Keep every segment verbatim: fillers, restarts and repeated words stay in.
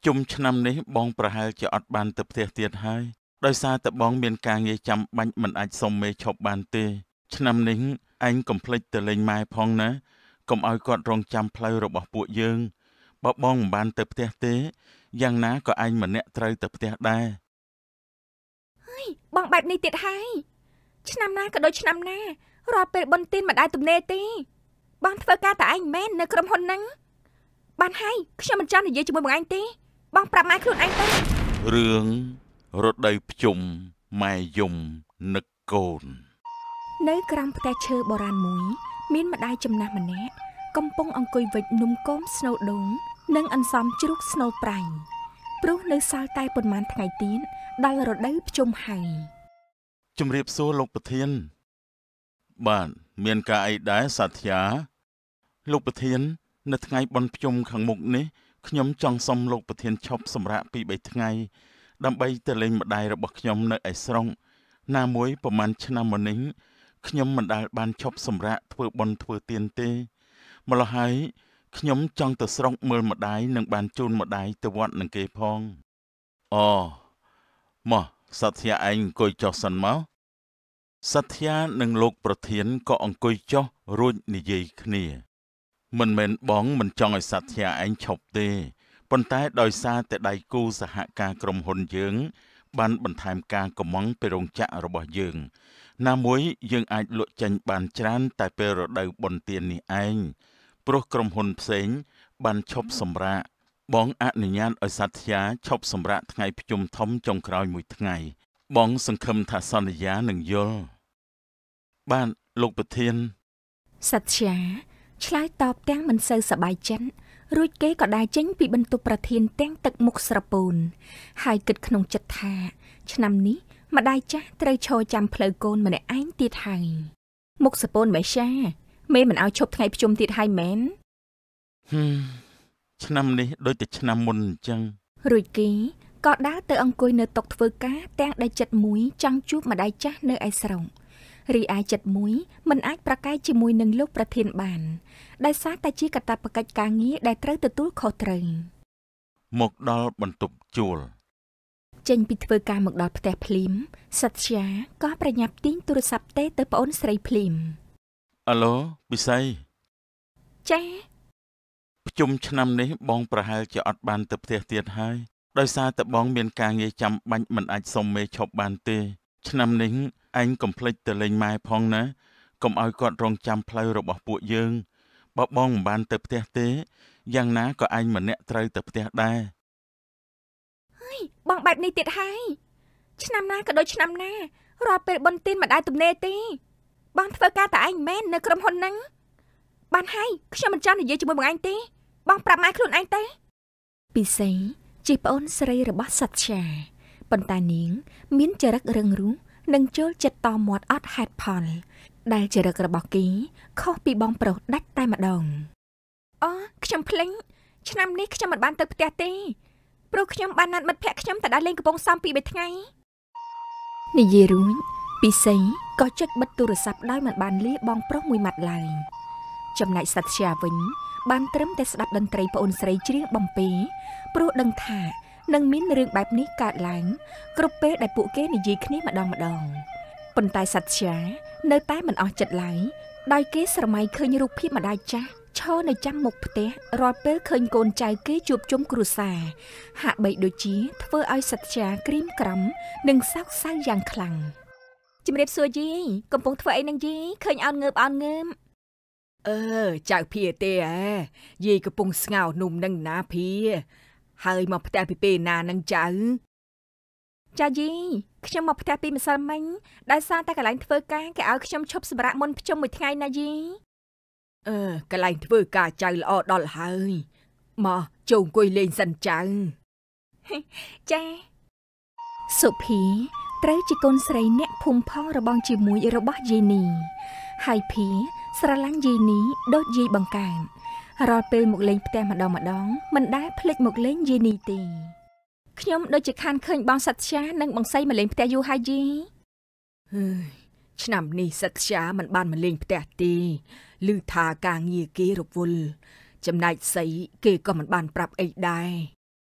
ជុំឆ្នាំនេះបងប្រហែលជាអត់បានទៅផ្ទះទៀតហើយដោយសារតែបងមានការងារចាំបាច់មិនអាចសុំមេឈប់បានទេឆ្នាំនេះអញកុំភ្លេចទៅលេងម៉ែផងណាកុំឲ្យគាត់រងចាំផ្លូវរបស់ពួកយើងបើបងមិនបានទៅផ្ទះទេយ៉ាងណាក៏អញម្នាក់ត្រូវទៅផ្ទះដែរហើយបងបែបនេះទៀតហើយឆ្នាំណាក៏ដូចឆ្នាំណារាល់ពេលបុណ្យទានមិនដែលទំនេរទេបងធ្វើការតែឯងមែននៅក្រុមហ៊ុនហ្នឹងបានហើយខ្ញុំមិនចង់និយាយជាមួយបងឯងទេបងប្រាប់ម៉ែខ្លួនឯងទៅរឿងរដូវភ្ជុំម៉ែយំនឹកកូននៅក្រោមផ្ទះឈើបុរាណមួយមានម្ដាយចំណាស់ម្នាក់កំពុងអង្គុយវិចនំគមស្នូលដូងនិងអន្សំជ្រូកស្នូលប្រៃព្រោះនៅសល់តែប៉ុន្មានថ្ងៃទៀតដល់រដូវភ្ជុំហើយជំរាបសួរលោកប្រធានបាទមានការអីដែរសត្យាលោកប្រធាននៅថ្ងៃបុណ្យភ្ជុំខាងមុខនេះខ្ញុំចង់សុំលោកប្រធានឈប់សម្រាកពីរបីថ្ងៃដើម្បីទៅលេងម្ដាយរបស់ខ្ញុំនៅឯស្រុកណាមួយប្រហែលឆ្នាំមុននេះខ្ញុំមិនដែលបានឈប់សម្រាកធ្វើបុណ្យធ្វើទានទេម្ល៉េះហើយខ្ញុំចង់ទៅស្រុកមើលម្ដាយនិងបានជូនម្ដាយទៅវត្តនឹងគេផងអូមកសត្យាឯងអង្គុយចុះសិនមកសត្យានិងលោកប្រធានក៏អង្គុយចុះរួចនិយាយគ្នាមិនមែនបងមិនចង់ឲ្យសត្យាឯងឈប់ទេប៉ុន្តែដោយសារតែដៃគូសហការក្រុមហ៊ុនយើងបានបន្ថែមការកម្មង់ពីរោងចក្ររបស់យើងណាមួយយើងអាចលក់ចេញបានច្រើនតែពេលរដូវបុណ្យទាននេះឯងព្រោះក្រុមហ៊ុនផ្សេងបានឈប់សម្រាកបងអនុញ្ញាតឲ្យសត្យាឈប់សម្រាកថ្ងៃភ្ជុំធំចុងក្រោយមួយថ្ងៃបងសង្ឃឹមថាសន្យានឹងយល់បានលោកប្រធានសត្យាឆ្លើយតបទាំងមិនសូវសប្បាយចិត្តរួចគេក៏ដើរចេញពីបន្ទប់ប្រធានទាំងទឹកមុខស្រពោនហើយគិតក្នុងចិត្តថាឆ្នាំនេះម្ដាយចាស់ត្រូវឈរចាំផ្លូវកូនម្នាក់ឯងទៀតហើយមុខស្រពោនមេសាមេមិនឲ្យឈប់ថ្ងៃភ្ជុំទៀតហើយមែនហឹមឆ្នាំនេះដូចតែឆ្នាំមុនអញ្ចឹងរួចគេក៏ដើរទៅអង្គុយនៅតុធ្វើការទាំងដែលចិត្តមួយចង់ជួបម្ដាយចាស់នៅឯស្រុករីឯចិត្តមួយមិនអាចប្រកែកជាមួយនឹងលោកប្រធានបានដោយសារតែជាកាតព្វកិច្ចការងារដែលត្រូវទទួលខុសត្រូវមកដល់បន្ទប់ជួលចេញពីធ្វើការមកដល់ផ្ទះភ្លាមសត្យាក៏ប្រញាប់ទាញទូរស័ព្ទទេទៅប្អូនស្រីភ្លាមអាឡូពិសីចាភ្ជុំឆ្នាំនេះបងប្រហែលជាអត់បានទៅផ្ទះទៀតហើយដោយសារតែបងមានការងារចាំបាច់មិនអាចសុំមេឈប់បានទេឆ្នាំនេះអញកុំភ្លេចទៅលេងម៉ែផងណាកុំឲ្យគាត់រងចាំផ្លូវរបស់ពួកយើងបើបងមិនបានទៅផ្ទះទេយ៉ាងណាក៏អញម្នាក់ត្រូវទៅផ្ទះដែរហើយបងបែបនេះទៀតហើយឆ្នាំណាក៏ដូចឆ្នាំណារាល់ពេលបុណ្យទានមិនដែលទំនេរទេបងធ្វើការតែឯងមែននៅក្រុមហ៊ុនហ្នឹងបានហើយខ្ញុំមិនចង់និយាយជាមួយបងឯងទេបងប្រាប់ម៉ែខ្លួនឯងទៅពិសីជាប្អូនស្រីរបស់សត្យាប៉ុន្តែនាងមានចរិតរឹងរូសនិងចូលចិត្តតមាត់អត់ហេតុផលដែលចរិតរបស់គេខុសពីបងប្រុសដាច់តែម្ដងអូខ្ញុំភ្លេចឆ្នាំនេះខ្ញុំមិនបានទៅផ្ទះទេព្រោះខ្ញុំបានណាត់មិត្តភក្តិខ្ញុំទៅដើរលេងកំពង់សំពីរបីថ្ងៃនិយាយរួចពិសីក៏ចុចបិទទូរស័ព្ទដោយមិនបានលាបងប្រុសមួយម៉ាត់ឡើយចំណែកសត្យាវិញបានត្រឹមតែស្ដាប់តន្ត្រីប្អូនស្រីច្រៀងបំពេព្រោះដឹងថានឹងមានរឿងបែបនេះកើតឡើងគ្រប់ពេលដែលពួកគេនិយាយគ្នាម្ដងម្ដងប៉ុន្តែសត្យានៅតែមិនអស់ចិត្តឡើយដោយគេស្រមៃឃើញរូបភាពម្ដាយចាស់ឈរនៅចាំមុខផ្ទះរាល់ពេលឃើញកូនចៅគេជួបជុំគ្រួសារហាក់បីដូចជាធ្វើឲ្យសត្យាក្រៀមក្រំនិងសោកសៅយ៉ាងខ្លាំងជំរាបសួរយីកំពុងធ្វើអីនឹងយីឃើញអោនងើបអោនងើមអឺចៅភីទេហ៎យីកំពុងស្ងោនំនឹងណាភីហើយមកផ្ទះពីពេលណានឹងចៅចាយីខ្ញុំមកផ្ទះពីម្សិលមិញដោយសារតែកន្លែងធ្វើការគេឲ្យខ្ញុំឈប់សម្រាកមុនភ្ជុំមួយថ្ងៃណាយីអឺកន្លែងធ្វើការចៅល្អដល់ហើយមកចូលអង្គុយលេងសិនចៅចាសុភីត្រូវជាកូនស្រីអ្នកភូមិផងរបងជាមួយរបស់យាយនីហើយភីស្រឡាញ់យាយនីដូចយាយបង្កើនរាល់ពេលមកលេងផ្ទះម្ដងម្ដងមិនដែលភ្លេចមកលេងយាយនីទេខ្ញុំដូចជាខានឃើញបងសត្យានិងបងសីមកលេងផ្ទះយូរហើយយីហើយឆ្នាំនេះសត្យាមិនបានមកលេងផ្ទះទេឮថាការងារគេរវល់ចំណែកសីគេក៏មិនបានប្រាប់អីដែរ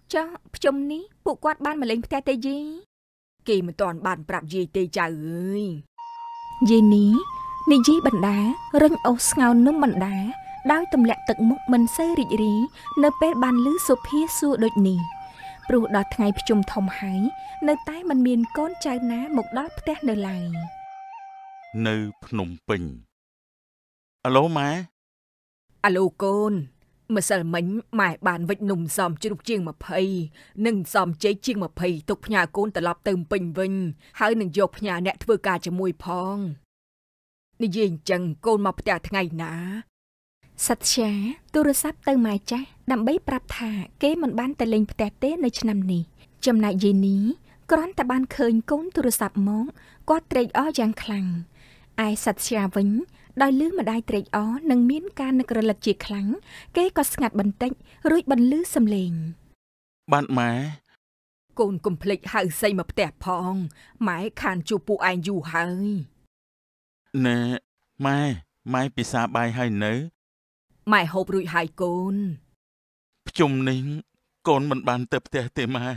ចុះភ្ជុំនេះពួកគាត់បានមកលេងផ្ទះទេយាយគេមិនទាន់បានប្រាប់យាយទេចៅអើយយាយនេះនិយាយបណ្ដារុញអូសស្ងោននំបណ្ដាដោយទម្លាក់ទឹកមុខមិនសូវរីករាយនៅពេលបានឮសុភាសួរដូចនេះព្រោះដល់ថ្ងៃភ្ជុំធំហើយនៅតែមិនមានកូនចៅណាមកដល់ផ្ទះនៅឡើយនៅភ្នំពេញអាឡូម៉ែអាឡូកូនម្សិលមិញម៉ែបានវិចនំសំជ្រូកជាងยี่สิบនិងសំចេកជាងยี่สิบទុកផ្ញើកូនត្រឡប់ទៅពេញវិញហើយនឹងយកផ្ញើអ្នកធ្វើការជាមួយផងនិយាយអញ្ចឹងកូនមកផ្ទះថ្ងៃណាសត្យាទូរស័ព្ទទៅម៉ែចាស់ដើម្បីប្រាប់ថាគេមិនបានទៅលេងផ្ទះទេនៅឆ្នាំនេះចំណែកយាយនេះគ្រាន់តែបានឃើញកូនទូរស័ព្ទមកគាត់ត្រេកអរយ៉ាងខ្លាំងឯសត្យាវិញដោយលឺម្ដាយត្រេកអរនិងមានការនឹករលឹកជាខ្លាំងគេក៏ស្ងាត់បន្តិចរួចបន្លឺសំឡេងបានម៉ែកូនកុំភ្លេចហៅសីមកផ្ទះផងម៉ែខានជួបពួកឯងយូរហើយណែម៉ែម៉ែពិសាបាយហើយនៅម៉ែហូបរួចហើយកូនភ្ជុំនេះកូនមិនបានទៅផ្ទះទេម៉ែ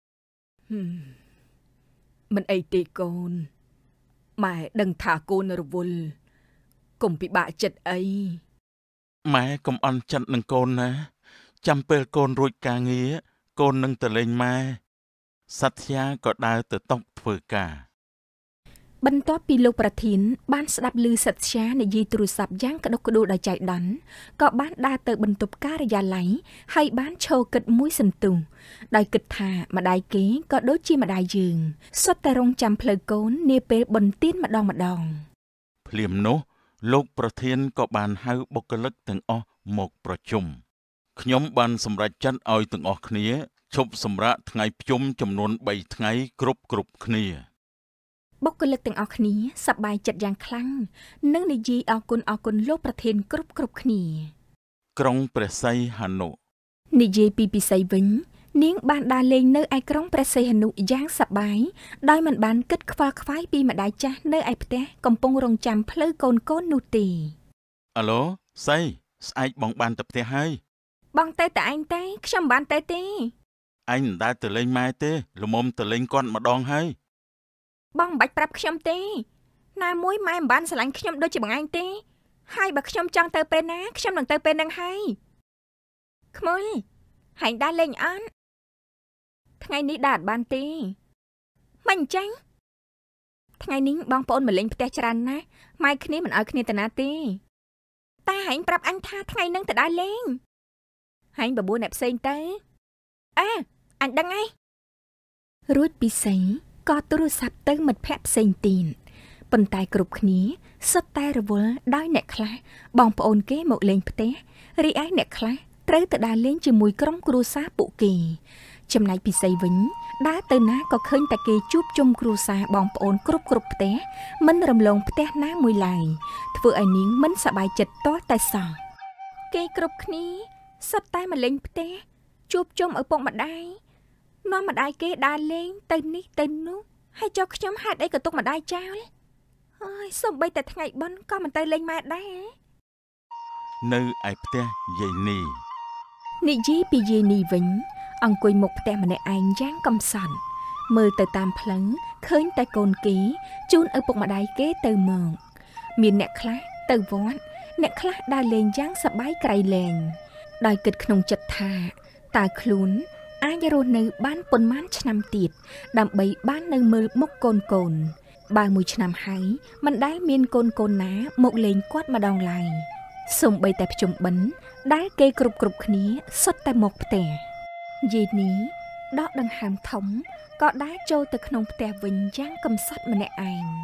មិនអីទេកូនម៉ែដឹងថាកូនរវល់កុំពិបាកចិត្តអីម៉ែកុំអន់ចិត្តនឹងកូនណាចាំពេលកូនរួចការងារកូននឹងទៅលេងម៉ែសត្យាក៏ដើរទៅតុធ្វើការបន្ទាប់ពីលោកប្រធានបានស្ដាប់ឮសត្យានិយាយទូរស័ព្ទយ៉ាងក្តុកក្តួលដោយចៃដន្យក៏បានដើរទៅបន្ទប់ការិយាល័យហើយបានឈរគិតមួយសន្ទុះដោយគិតថាម្ដាយគេក៏ដូចជាម្ដាយយើងសុទ្ធតែរងចាំផ្លូវកូននាពេលបុណ្យទានម្ដងម្ដងភ្លាមនោះលោកប្រធានក៏បានហៅបុគ្គលិកទាំងអស់មកប្រជុំខ្ញុំបានសម្រេចចិត្តឲ្យទាំងអស់គ្នាឈប់សម្រាកថ្ងៃភ្ជុំចំនួនបីថ្ងៃគ្រប់គ្រប់គ្នាបុគ្គលិកទាំងអស់គ្នាសប្បាយចិត្តយ៉ាងខ្លាំងនិងនិយាយអរគុណអរគុណលោកប្រធានគ្រប់គ្រប់គ្នាក្រុងព្រះសីហនុនិយាយពីពិសីវិញនាងបានដើរលេងនៅឯក្រុងព្រះសីហនុយ៉ាងសប្បាយដោយមិនបានគិតខ្វល់ខ្វាយពីម្ដាយចាស់នៅឯផ្ទះកំពុងរងចាំផ្លូវកូនកូននោះទេអាឡូសីស្អែកបងបានទៅផ្ទះហើយបងទៅតែឯងទេខ្ញុំបានទៅទេឯងមិនដែលទៅលេងម៉ែទេល្មមទៅលេងគាត់ម្ដងហើយបងមិនបាច់ប្រាប់ខ្ញុំទេណាមួយម៉ែមិនបានស្រឡាញ់ខ្ញុំដូចជាបងឯងទេហើយបើខ្ញុំចង់ទៅពេលណាខ្ញុំនឹងទៅពេលហ្នឹងហើយខ្មុលហែងដើរលេងអត់ថ្ងៃនេះដើរអត់បានទេមិនអញ្ចឹងថ្ងៃនេះបងប្អូនមកលេងផ្ទះច្រើនណាស់ម៉ែគ្នាមិនឲ្យគ្នាទៅណាទេតែហែងប្រាប់អញថាថ្ងៃហ្នឹងទៅដើរលេងហែងបបួលអ្នកផ្សេងទៅអើអញដឹងហើយរួចពីសីក៏ទូរស័ព្ទទៅមិត្តភ័ក្តិផ្សេងទៀតប៉ុន្តែគ្រប់គ្នាសុទ្ធតែរវល់ដោយអ្នកខ្លះបងប្អូនគេមកលេងផ្ទះរីឯអ្នកខ្លះត្រូវទៅដើរលេងជាមួយក្រុមគ្រួសារពួកគេចំណែកពិសីវិញដើរទៅណាក៏ឃើញតែគេជួបជុំគ្រួសារបងប្អូនគ្រប់គ្រប់ផ្ទះមិនរំលងផ្ទះណាមួយឡើយធ្វើឲ្យនាងមិនសប្បាយចិត្តទាល់តែសោះគេគ្រប់គ្នាសុទ្ធតែមកលេងផ្ទះជួបជុំឪពុកម្ដាយនាំម្ដាយគេដើរលេងទៅនេះទៅនោះហើយចុះខ្ញុំហេតុអីក៏ទុកម្ដាយចោលហើយសូម្បីតែថ្ងៃបុណ្យក៏មិនទៅលេងម៉ែដែរនៅឯផ្ទះយាយនីនិយាយពីយាយនីវិញអង្គុយមុខផ្ទះម្នាក់ឯងយ៉ាងកំសត់មើលទៅតាមផ្លូវឃើញតែកូនគេជូនឪពុកម្ដាយគេទៅមកមានអ្នកខ្លះទៅវត្តអ្នកខ្លះដើរលេងយ៉ាងសប្បាយក្រៃលែងដោយគិតក្នុងចិត្តថាតើខ្លួនអាចរស់នៅបានប៉ុន្មានឆ្នាំទៀតដើម្បីបាននៅមើលមុខកូនកូនបើមួយឆ្នាំហើយមិនដែលមានកូនកូនណាមកលេងគាត់ម្ដងឡើយសូម្បីតែភ្ជុំបិណ្ឌដែលគេគ្រប់គ្រប់គ្នាសុទ្ធតែមកផ្ទះយាយនេះដកដង្ហើមធំក៏ដើរចូលទៅក្នុងផ្ទះវិញយ៉ាងកំសត់ម្នាក់ឯង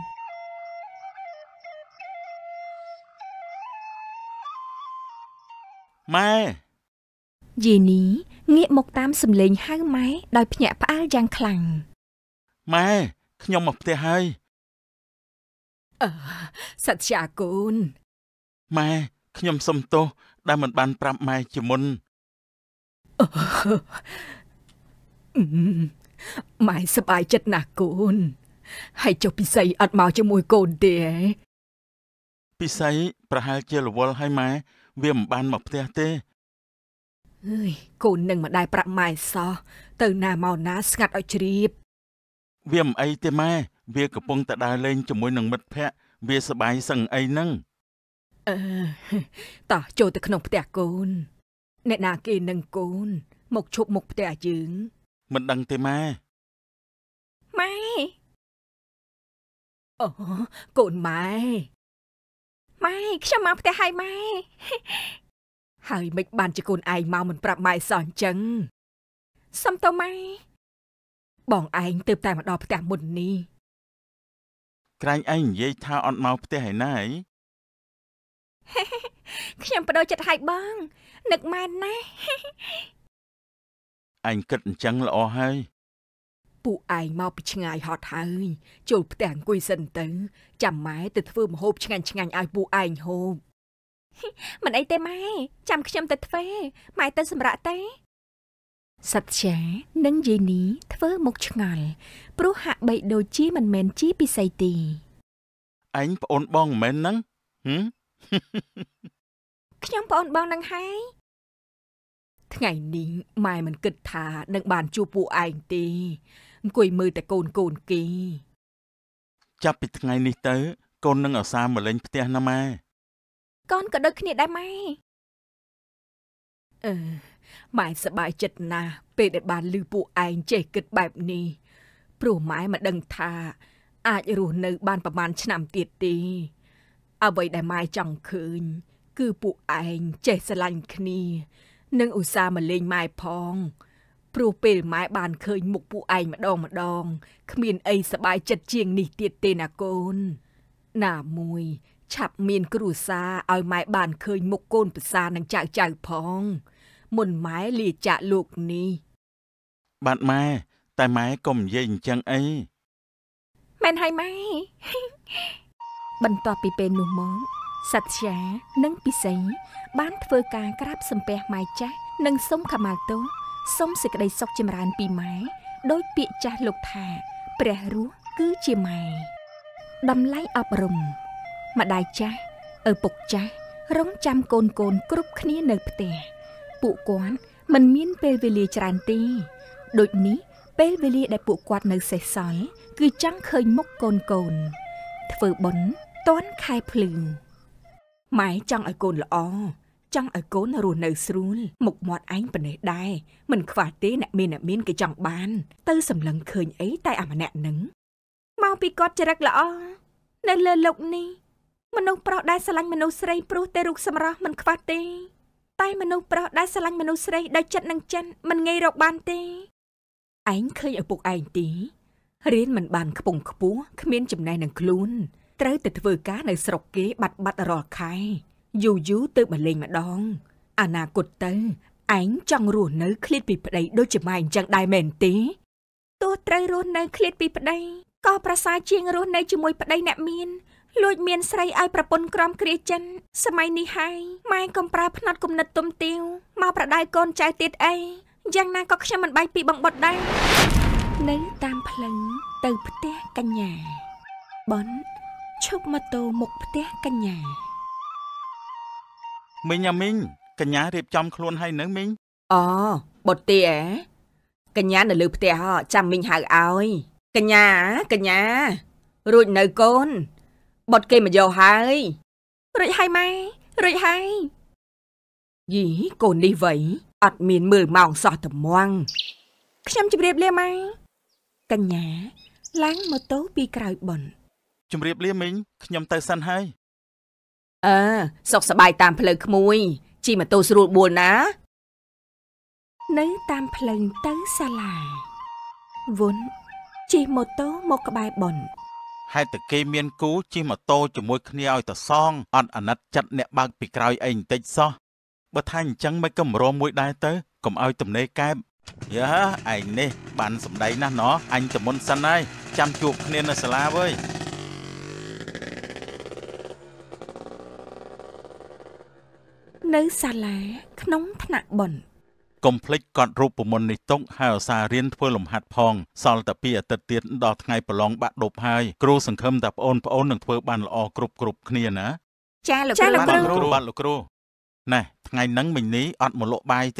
ម៉ែយាយនេះងាកមកតាមសំឡេងហៅម៉ែដោយភ្ញាក់ផ្អើលយ៉ាងខ្លាំងម៉ែខ្ញុំមកផ្ទះហើយអឺសត្យាកូនម៉ែខ្ញុំសុំទោសដែលមិនបានប្រាប់ម៉ែជាមុនម៉ែសប្បាយចិត្តណាស់កូនហើយចុះពិសីអត់មកជាមួយកូនទេពិសីប្រហែលជារវល់ហើយម៉ែវាមិនបានមកផ្ទះទេเฮ้ยកូននឹងមិនដែលប្រាប់ម៉ែសោះទៅណាមកណាស្ងាត់ឲ្យជ្រាបវាមិនអីទេម៉ែវាកំពុងតែដើរលេងជាមួយនឹងមិត្តភ័ក្តិវាសប្បាយសឹងអីហ្នឹងអឺតោះចូលទៅក្នុងផ្ទះកូនអ្នកណាគេនឹងកូនមកឈប់មុខផ្ទះយើងមិនដឹងទេម៉ែម៉ែអូកូនម៉ែម៉ែខ្ញុំមកផ្ទះហើយម៉ែហើយមិនបានជាកូនឯងមកមិនប្រាប់ម៉ែសោះអញ្ចឹងសុំតើម៉ែបងឯងទើបតែមកដល់ផ្ទះមុននេះក្រែងឯងនិយាយថាអត់មកផ្ទះឯណាអីខ្ញុំបដូរចិត្តហើយបងនឹកម៉ែណាស់អញគិតអញ្ចឹងល្អហើយពួកឯងមកពីឆ្ងាយហត់ហើយចូលផ្ទះអង្គុយសិនទៅចាំម៉ែទៅធ្វើម្ហូបឆ្ងាញ់ឆ្ងាញ់ឲ្យពួកឯងហូបមិនអីទេម៉ែចាំខ្ញុំទៅធ្វើម៉ែទៅសម្រាកទេសត្យានិងយេនីធ្វើមុខឆ្ងល់ព្រោះហាក់បីដូចជាមិនមែនជាពិសីទេអញប្អូនបងមិនមែនហ្នឹងហឹមខ្ញុំប្អូនបងនឹងហើយថ្ងៃនេះម៉ែមិនគិតថានឹងបានជួបពួកឯងទេអង្គុយមើលតែកូនកូនគេចាប់ពីថ្ងៃនេះទៅកូននឹងឧស្សាហ៍មកលេងផ្ទះណាម៉ែកូនក៏ដូចគ្នាដែរម៉ែអឺម៉ែសប្បាយចិត្តណាស់ពេលដែលបានឮពួកឯងចេះគិតបែបនេះព្រោះម៉ែមិនដឹងថាអាចរស់នៅបានប្រហែលឆ្នាំទៀតទេអ្វីដែលម៉ែចង់ឃើញគឺពួកឯងចេះស្រឡាញ់គ្នានិងឧស្សាហ៍មកលេងម៉ែផងព្រោះពេលម៉ែបានឃើញមុខពួកឯងម្ដងម្ដងគ្មានអីសប្បាយចិត្តជាងនេះទៀតទេណាកូនណាមួយឆាប់មានគ្រួសារឲ្យម៉ែបានឃើញមុខកូនប្រសានឹងចៅចៅផងមុនម៉ែលាចាកលោកនេះបាទម៉ែតែម៉ែកុំនិយាយអញ្ចឹងអីមែនហើយម៉ែបន្ទាប់ពីពេលនោះមកសត្យានិងពិសីបានធ្វើការក្រាបសំពះម៉ែចាស់និងសុំខមាទោសសុំសេចក្តីសុខចម្រើនពីម៉ែដោយពាក្យចាស់លោកថាព្រះរស់គឺជាម៉ែតម្លៃអប់រំម្ដាយចាស់ឪពុកចាស់រងចាំកូនកូនគ្រប់គ្នានៅផ្ទះពួកគាត់មិនមានពេលវេលាច្រើនទេដូចនេះពេលវេលាដែលពួកគាត់នៅសេសសល់គឺចង់ឃើញមុខកូនកូនធ្វើបុណ្យតន់ខែភ្លឺម៉ែចង់ឲ្យកូនល្អចង់ឲ្យកូនរស់នៅស្រួលមុខមាត់ឯងប៉ុណ្ណេះដែរមិនខ្វះទេអ្នកមានអ្នកមានគេចង់បានទៅសម្លឹងឃើញអីតែអាម្នាក់នឹងមកពីគាត់ចរិតល្អនៅលើលោកនេះមនុស្សប្រុសដែលស្រឡាញ់មនុស្សស្រីព្រោះតែរូបសម្រស់មិនខ្វះទេតែមនុស្សប្រុសដែលស្រឡាញ់មនុស្សស្រីដោយចិត្តនឹងចិនមិនងាយរកបានទេឯងឃើញឪពុកឯងទីរៀនមិនបានខ្ពង់ខ្ពស់គ្មានចំណេះនឹងខ្លួនត្រូវតែធ្វើការនៅស្រុកគេបាត់បាត់រាល់ខែយូរយូរទៅបលេងម្ដងអនាគតទៅឯងចង់រស់នៅឃ្លាតពីប្តីដូចជាម៉ែអញ្ចឹងដែរមែនទេទោះត្រូវរស់នៅឃ្លាតពីប្តីក៏ប្រសើរជាងរស់នៅជាមួយប្តីអ្នកមានលួចមានស្រីឲ្យប្រពន្ធក្រំគ្រាចិនសម័យនេះហើយម៉ែកុំប្រើផ្នត់គំនិតទុំទាវមកប្រដៅកូនចៅទៀតអីយ៉ាងណាក៏ខ្ញុំមិនបែកពីបងបុតដែរនៅតាមផ្លូវទៅផ្ទះកញ្ញាបនឈប់ម៉ូតូមុខផ្ទះកញ្ញាមីងអាមីងកញ្ញារៀបចំខ្លួនហើយនៅមីងអូបុតទេហ៎កញ្ញានៅលើផ្ទះចាំមីងហៅឲ្យកញ្ញាកញ្ញារួចនៅកូនបុតគេមកយកហើយរួចហើយម៉ែរួចហើយយីកូននេះវៃអត់មានមើលម៉ោងសោះត្មងខ្ញុំជម្រាបលាម៉ែកញ្ញាឡើងម៉ូតូពីក្រោយបនជម្រាបលាមីងខ្ញុំទៅសិនហើយអើសុខសប្បាយតាមផ្លូវក្មួយជិះម៉ូតូស្រួលបួលណានៅតាមផ្លូវទៅសាលាវុនជិះម៉ូតូមកក្បែរបនហេតុតែគេមានគូជិះម៉ូតូជាមួយគ្នាឲ្យតសងអត់អាណិតចិត្តអ្នកបើកពីក្រោយអីបន្តិចសោះបើថាអញ្ចឹងមិនក៏មករមមួយដែរទៅកុំឲ្យទំនេរកែបយ៉ាឯងនេះបានសម្ដែងណាស់ណោះអញទៅមុនសិនហើយចាំជួបគ្នានៅសាលាវើយនៅសាលាក្នុងថ្នាក់បនកុំភ្លេចកត់រូបមន្តនេះទុកហើយឧស្សាហ៍រៀនធ្វើលំហាត់ផងសល់តែពីអាទិត្យទៀតដល់ថ្ងៃប្រឡងបាក់ឌុបហើយគ្រូសង្ឃឹមថាបងប្អូននឹងធ្វើបានល្អគ្រប់គ្រប់គ្នាណាចាលោកគ្រូបាទលោកគ្រូបាទលោកគ្រូណែថ្ងៃហ្នឹងមិញនេះអត់មកលក់បាយទេ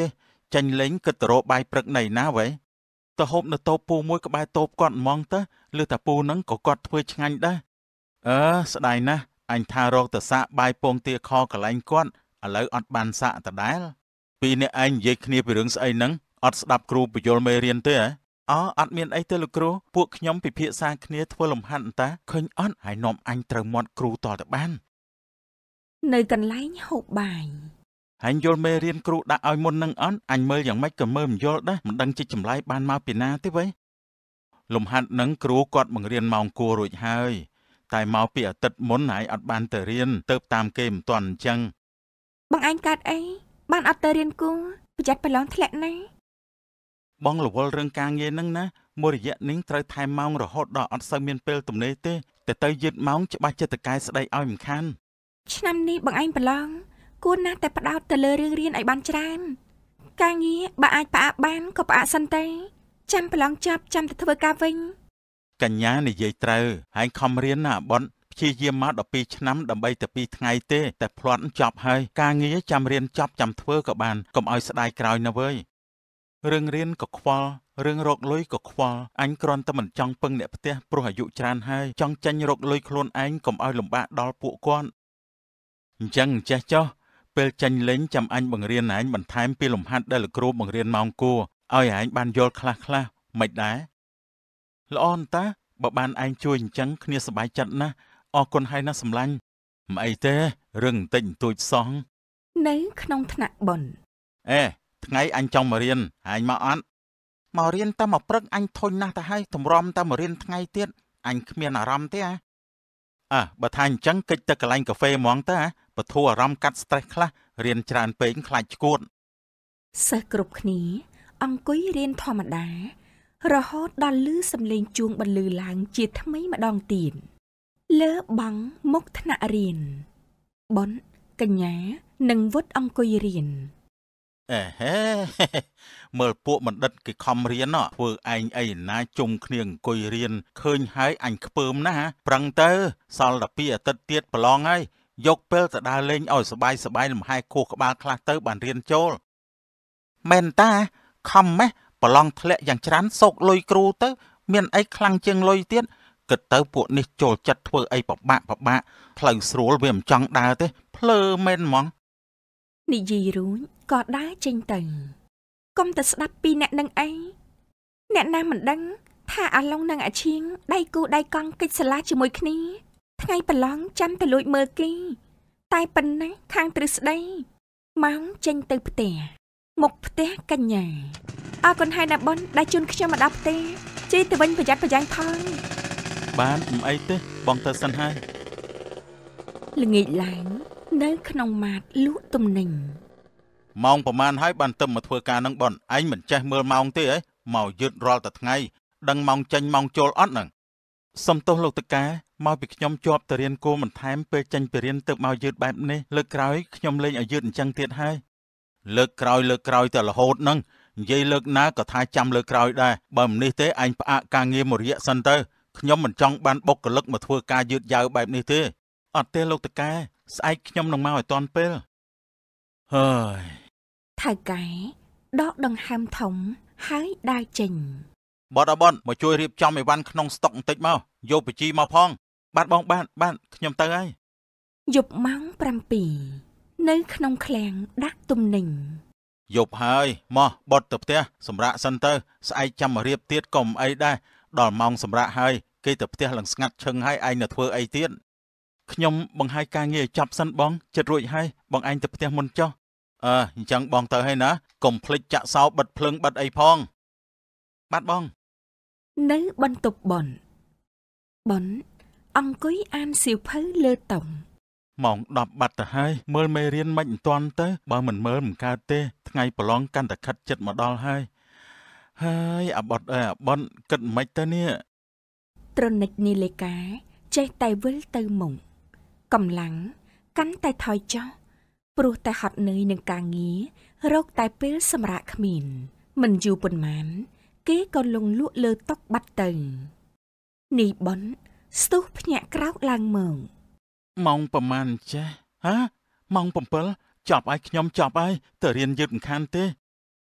ចាញ់លេងគិតទៅរកបាយព្រឹកណៃណាវ៉េទៅហូបនៅតូបពូមួយក្បែរតូបគាត់ហ្មងទៅឬតាពូហ្នឹងក៏គាត់ធ្វើឆ្ងាញ់ដែរអឺស្ដាយណាស់អញថារកទៅសាកបាយពងទាខកន្លែងគាត់ឥឡូវអត់បានសាកដដែលពីអ្នកឯងនិយាយគ្នាពីរឿងស្អីហ្នឹងអត់ស្ដាប់គ្រូបញ្យលមេរៀនទេហ៎អអត់មានអីទេលោកគ្រូពួកខ្ញុំពិភាក្សាគ្នាធ្វើលំហាត់តាឃើញអត់ហើយនាំអញត្រូវមាត់គ្រូតទៅបាននៅកន្លែងហូបបាយហើយយល់មេរៀនគ្រូដាក់ឲ្យមុននឹងអត់អញមើលយ៉ាងម៉េចក៏មើលមិនយល់ដែរមិនដឹងជាចម្លើយបានមកពីណាទេវ៉េលំហាត់នឹងគ្រូគាត់បង្រៀនម៉ោងគួររួចហើយតែមកពីអាទិត្យមុនហើយអត់បានទៅរៀនទៅតាមគេមិនទាន់អញ្ចឹងបងឯងកើតអីបានអត់ទៅរៀនគួរប្រយ័ត្នប្រឡងធ្លាក់ណាបងរវល់រឿងការងារហ្នឹងណាមួយរយៈនេះត្រូវថែមម៉ោងរហូតដល់អត់សូវមានពេលទំនេរទេតែទៅយឺតម៉ោងច្បាស់ចិត្តតកែស្ដីឲ្យមិនខានឆ្នាំនេះបងឯងប្រឡងគួរណាស់តែផ្ដោតទៅលើរឿងរៀនឲ្យបានច្រើនការងារបើអាចផ្អាកបានក៏ផ្អាកសិនទេចាំប្រឡងចាប់ចាំទៅធ្វើការវិញកញ្ញានិយាយត្រូវហើយខំរៀនណាបនព្យាយាមមកដល់ពីរឆ្នាំដើម្បីតែពីរថ្ងៃទេតែភ្លាត់ចប់ហើយការងារចាំរៀនចប់ចាំធ្វើក៏បានកុំឲ្យស្ដាយក្រោយណាវើយរឿងរៀនក៏ខ្វល់រឿងរកលុយក៏ខ្វល់អញគ្រាន់តែមិនចង់ពឹងអ្នកផ្ទះព្រោះអាយុច្រើនហើយចង់ចាញ់រកលុយខ្លួនឯងកុំឲ្យលំបាកដល់ពួកគាត់អញ្ចឹងចេះចុះពេលចាញ់លេងចាំអញបង្រៀនឯងបន្ថែមពីលំហាត់ដែលលោកគ្រូបង្រៀនម៉ោងគួរឲ្យឯងបានយល់ខ្លះខ្លះមិនដែរល្អនតាបើបានឯងជួយអញ្ចឹងគ្នាសប្បាយចិត្តណាស់អរគុណហើយណាសម្លាញ់មិនអីទេរឿងបន្តិចបន្តួចសោះនៅក្នុងថ្នាក់បុណ្យអេថ្ងៃអញចង់មករៀនឯងមកអត់មករៀនតែមកព្រឹកអញធុញណាស់ទៅហើយតម្រាំតែមករៀនថ្ងៃទៀតអញគ្មានអារម្មណ៍ទេហ៎អើបើថាអញ្ចឹងកិច្ចទៅកន្លែងកាហ្វេហ្មងទៅហ៎បធូរអារម្មណ៍កាត់ stress ខ្លះរៀនច្រើនពេកខ្លាចឈួតសិស្សគ្រប់គ្នាអង្គុយរៀនធម្មតារហូតដល់ឮសំឡេងជួងបន្លឺឡើងជាថ្មីម្ដងទៀតលើបង់មុខថ្នាក់រៀនបុណ្យកញ្ញានិងវុតអង្គុយរៀនអេហេមើលពួកបណ្ឌិតគេខំរៀនធ្វើឯងអីណាជុំគ្នាអង្គុយរៀនឃើញហើយអញខ្ពើមណាស់ប្រឹងទៅសល់តែពីអាទិត្យទៀតប្រឡងហើយយកពេលទៅដើរលេងឲ្យសបាយសបាយលំហែខួរក្បាលខ្លះទៅបានរៀនចូលមែនតាខំម៉េះប្រឡងធ្លាក់យ៉ាងច្រើនសោកលុយគ្រូទៅមានអីខ្លាំងជាងលុយទៀតគិតទៅពួកនេះចូលចិត្តធ្វើអីពិបាកពិបាកផ្លូវស្រួលវាមិនចង់ដើរទេភ្លើមែនហ្មងនិយាយរួចក៏ដើរចេញទៅកុំតែស្ដាប់ពីអ្នកនឹងអីអ្នកណាមិនដឹងថាអាឡុងនិងអាឈៀងដៃគូដៃកង់កិច្ចសាលាជាមួយគ្នាថ្ងៃប្រឡងចាំទៅលួចមើលគេតែប៉ុណ្ណេះខាងទ្រឹស្ដីម៉ោងចេញទៅផ្ទះមុខផ្ទះកញ្ញាអរគុណហើយណាបុនដែលជូនខ្ញុំមកដល់ផ្ទះជិះទៅវិញប្រយ័ត្នប្រយែងផងបានមិនអីទេបងទៅសិនហើយល្ងាចឡើងនៅក្នុងម៉ាតលក់ទំនិញម៉ោងប្រហែលហើយបានទៅមកធ្វើការនឹងប៉ុនឯងមិនចេះមើលម៉ោងទេហ៎មកយឺតរាល់តែថ្ងៃដឹងម៉ោងចេញម៉ោងចូលអត់ហ្នឹងសុំទោសលោកតកែមកពីខ្ញុំជាប់ទៅរៀនគួរបន្ថែមពេលចេញពីរៀនទៅមកយឺតបែបនេះលើកក្រោយខ្ញុំលេងឲ្យយឺតអញ្ចឹងទៀតហើយលើកក្រោយលើកក្រោយតែរហូតហ្នឹងនិយាយលើកណាក៏ថាចាំលើកក្រោយដែរបើមិននេះទេអញផ្អាកការងារមួយរយៈសិនទៅខ្ញុំមិនចង់បានបុគ្គលិកមកធ្វើការយឺតយ៉ាវបែបនេះទេអត់ទេលោកតកែស្អែកខ្ញុំនឹងមកឲ្យតាន់ពេលហើយថៅកែដកដង្ហើមធំហើយដើរចេញបតអបនមកជួយរៀបចំអីវ៉ាន់ក្នុងស្តុកបន្តិចមកយកបជីមកផងបាទបងបាទបាទខ្ញុំទៅហើយយប់ម៉ោងប្រាំពីរនៅក្នុងឃ្លាំងដាក់ទំនិញយប់ហើយមកបត់ទៅផ្ទះសម្រាកសិនទៅស្អែកចាំមករៀបទៀតកុំអីដែរដល់ម៉ោងសម្រាកហើយគេទៅផ្ទះឡើងស្ងាត់ឈឹងហើយឯងនៅធ្វើអីទៀតខ្ញុំបង្ហាយការងារឲ្យចប់សិនបងចិត្តរួចហើយបងឯងទៅផ្ទះមុនចុះអើអញ្ចឹងបងទៅហើយណាកុំភ្លេចចាក់សោបិទភ្លើងបិទអីផងបាទបងនៅបន្ទប់បុណ្យបុណ្យអង្គុយអានសៀវភៅលើតុម៉ោងដប់បាត់ទៅហើយមើលមេរៀនមិនមិនទាន់ទៅបើមិនមើលមិនកើតទេថ្ងៃប្រឡងកាន់តែខិតចិត្តមកដល់ហើយហើយអាបត់អើអាបនគិតមិនទៅនេះត្រនិចនីលេកាចេះតែវិលទៅមុខកម្លាំងកាន់តែថយចុះព្រោះតែហត់នឿយនឹងការងាររកតែពេលសម្រាកគ្មានមិនយូរប៉ុន្មានគេក៏លងលក់លើតុបាត់ទៅនេះបនស្ទុះភ្ញាក់ក្រោកឡើងមកម៉ោងប្រហែលចេះហ៎ម៉ោង7ចប់ហើយខ្ញុំចប់ហើយទៅរៀនយឺតមិនខានទេ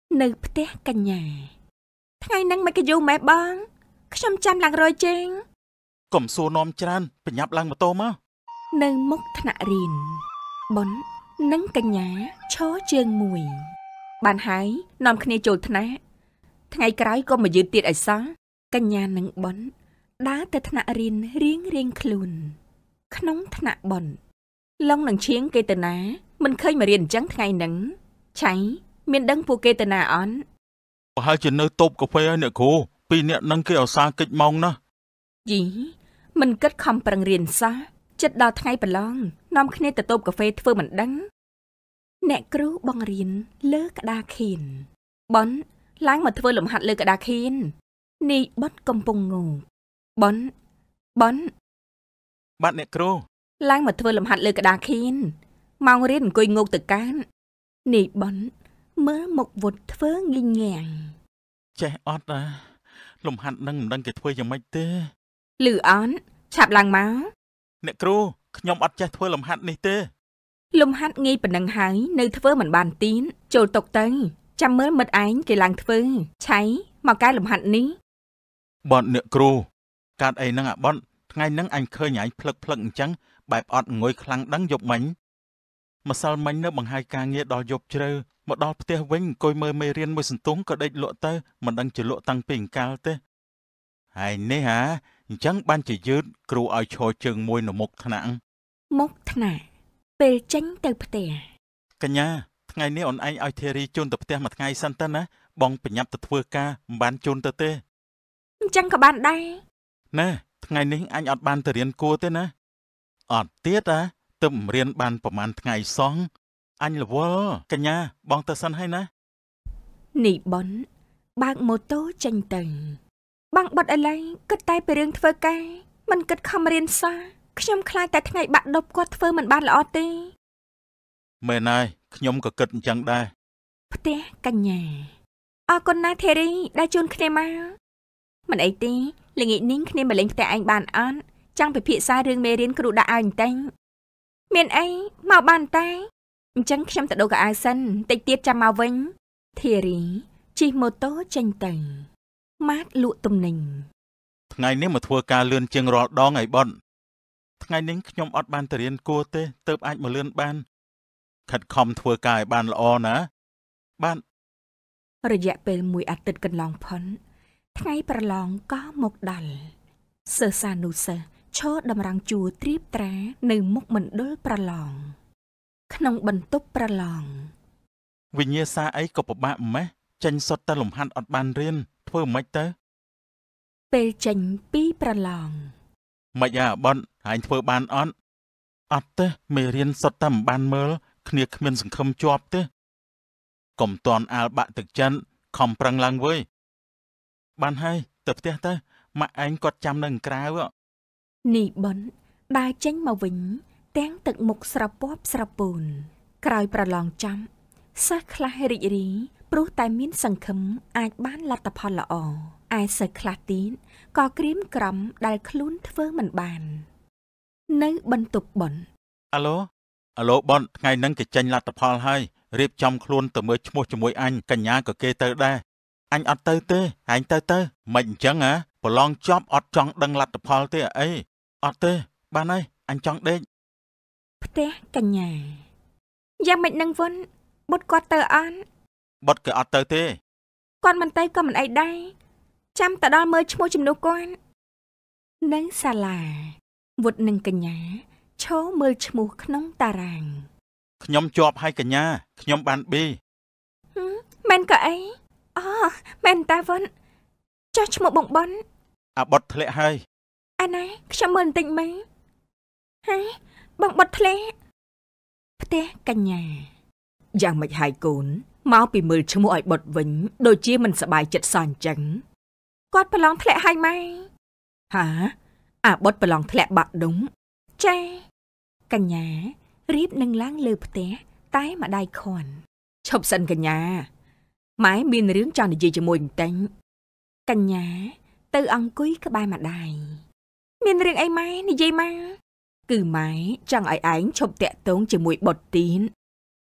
នៅផ្ទះកញ្ញាថ្ងៃហ្នឹងមិនក៏យូរម៉ែបងខ្ញុំចាំឡើងរយជើងកុំសួរនាំច្រើនបញ្ញាប់ឡើងម៉ូតូមកនៅមុខថ្នាក់រៀនប៉ុននិងកញ្ញាឈរជើងមួយបានហើយនាំគ្នាចូលថ្នាក់ថ្ងៃក្រោយក៏មកយឺតទៀតឲ្យសោះកញ្ញានិងប៉ុនដើរទៅថ្នាក់រៀនរៀងរៀងខ្លួនក្នុងថ្នាក់ប៉ុនឡុងនឹងឈៀងគេទៅណាមិនឃើញមករៀនអញ្ចឹងថ្ងៃហ្នឹងឆៃមានដឹងពួកគេទៅណាអន់ប្រហែលជានៅតូបកាហ្វេហើយអ្នកគ្រូពីរនាក់នឹងគេឧស្សាហ៍កិច្ចម៉ោងណាស់យីមិនគិតខំប្រឹងរៀនសោះចិត្តដល់ថ្ងៃប្រឡងនាំគ្នាទៅតូបកាហ្វេធ្វើមិនដឹងអ្នកគ្រូបង្រៀនលើក្តារខៀនប៉ុនឡើងមកធ្វើលំហាត់លើក្តារខៀននេះបត់កំពុងងោកប៉ុនប៉ុនបាទអ្នកគ្រូឡើងមកធ្វើលំហាត់លើក្តារខៀនម៉ោងរៀនអង្គុយងោកទៅកាននេះប៉ុនមើលមុខវុតធ្វើងីងងាំងចេះអត់ណាលំហាត់នឹងមិនដឹងគេធ្វើយ៉ាងម៉េចទេលឺអន់ឆាប់ឡើងមកអ្នកគ្រូខ្ញុំអត់ចេះធ្វើលំហាត់នេះទេលំហាត់ងាយប៉ុណ្ណឹងហើយនៅធ្វើមិនបានទីនចូលតុកទៅចាំមើលមិត្តឯងគេឡើងធ្វើឆៃមកកែលំហាត់នេះបនអ្នកគ្រូកាត់អីហ្នឹងអាបនថ្ងៃហ្នឹងអញឃើញឯងភ្លឹកភ្លឹកអញ្ចឹងបែបអត់ងុយខ្លាំងដឹងយប់មិញម្សិលមិញនៅបង្ហាយការងារដល់យប់ជ្រៅមកដល់ផ្ទះវិញអង្គុយមើលមេរៀនមួយសន្ទុះក៏ដេកលក់ទៅមិនដឹងជាលក់តាំងពីអង្កលទេហើយនេះហាអញ្ចឹងបានជាយឺតគ្រូឲ្យឈរជើងមួយនៅមុខថ្នាក់មុខថ្នាក់ពេលចេញទៅផ្ទះកញ្ញាថ្ងៃនេះអូនឯងឲ្យធារីជូនទៅផ្ទះមួយថ្ងៃសិនទៅណាបងបញ្ញាប់ទៅធ្វើការមិនបានជូនទៅទេអញ្ចឹងក៏បានដែរណែថ្ងៃនេះអញអត់បានទៅរៀនគួរទេណាអត់ទៀតហ៎ទៅរៀនបានប្រហែលថ្ងៃសោះអញរវល់កញ្ញាបងទៅសិនហើយណានេះប៉ុនបើកម៉ូតូចេញទៅបងបត់ឥឡូវគិតតែពីរឿងធ្វើការមិនគិតខំរៀនសោះខ្ញុំខ្លាចតែថ្ងៃបាក់ដប់គាត់ធ្វើមិនបានល្អទេមែនហើយខ្ញុំក៏គិតអញ្ចឹងដែរផ្ទះកញ្ញាអរគុណណាធីរីដែលជូនគ្នាមកមិនអីទេល្ងាចនេះគ្នាមកលេងផ្ទះឯងបានអត់ចង់ពិភាក្សារឿងមេរៀនគ្រូដាក់ឲ្យបន្តិចមានអីមកបានតែអញ្ចឹងខ្ញុំទៅដូរកៅអៅសិនតិចទៀតចាំមកវិញធីរីជិះម៉ូតូចេញទៅម៉ាតលក់ទំនិញថ្ងៃនេះមកធ្វើការលឿនជាងរាល់ដងឯបនថ្ងៃនេះខ្ញុំអត់បានទៅរៀនគួរទេទើបអាចមកលឿនបានខិតខំធ្វើការឲ្យបានល្អណាបានរយៈពេលមួយអាទិត្យកន្លងផុនថ្ងៃប្រឡងក៏មកដល់សិស្សានុសិស្សឈរតម្រង់ជួរត្រៀបត្រានៅមុខមណ្ឌលប្រឡងក្នុងបន្ទប់ប្រឡងវិញ្ញាសាអីក៏ពិបាកម៉េះចេញសុទ្ធតែលំហាត់អត់បានរៀនធ្វើមិនទៅពេលចេញពីប្រឡងមិនអាបនហើយធ្វើបានអត់អត់ទេមេរៀនសុទ្ធតែមិនបានមើលគ្នាគ្មានសង្ឃឹមជាប់ទេកុំតន់អាលបាក់ទឹកចិនខំប្រឹងឡើងវើយបានហើយទៅផ្ទះទៅម៉ាក់ឯងគាត់ចាំនៅក្រៅនេះប៉ុនដើរចេញមកវិញទាំងទឹកមុខស្រពាប់ស្រពូនក្រោយប្រឡងចំសិស្សខ្លះរីករាយព្រោះតែមានសង្ឃឹមអាចបានលទ្ធផលល្អឯសិស្សខ្លះទៀតក៏ក្រៀមក្រំដែលខ្លួនធ្វើមិនបាននៅបន្ទប់ប៉ុនអាឡូអាឡូប៉ុនថ្ងៃហ្នឹងគេចេញលទ្ធផលហើយរៀបចំខ្លួនទៅមើលឈ្មោះជាមួយអញកញ្ញាក៏គេទៅដែរអញអត់ទៅទេហែងទៅទៅមិនអញ្ចឹងហ៎ប្រឡងចប់អត់ចង់ដឹងលទ្ធផលទេអីអត់ទេបានហើយអញចង់ដេកផ្ទះកញ្ញាយ៉ាងម៉េចនឹងវុនបុតគាត់ទៅអន់បុតក៏អត់ទៅទេគាត់មិនទៅក៏មិនអីដែរចាំទៅដល់មើលឈ្មោះជំនួសគាត់នៅសាលាវុតនឹងកញ្ញាឈរមើលឈ្មោះក្នុងតារាងខ្ញុំជាប់ហើយកញ្ញាខ្ញុំបាន B មែនក៏អីអូមែនតាវុនចុះឈ្មោះបងប៉ុនអាបុតធ្លាក់ហើយអាណាខ្ញុំមើលបន្តិចមើលហេបងបុតធ្លាក់ផ្ទះកញ្ញាយ៉ាងម៉េចហើយកូនមកពីមើលឈ្មោះឲ្យបុតវិញដូចជាមិនសប្បាយចិត្តសោះអញ្ចឹងគាត់ប្រឡងធ្លាក់ហើយម៉ែហាអាបុតប្រឡងធ្លាក់បាក់ដុំចាកញ្ញារៀបនឹងឡើងលើផ្ទះតែម្ដាយខន់ឈប់សិនកញ្ញាម៉ែមានរឿងចង់និយាយជាមួយបន្តិចកញ្ញាទៅអង្គុយក្បែរម្ដាយមានរឿងអីម៉ែនិយាយមកគឺម៉ែចង់ឲ្យឯងឈប់តាក់ទងជាមួយបុតទីន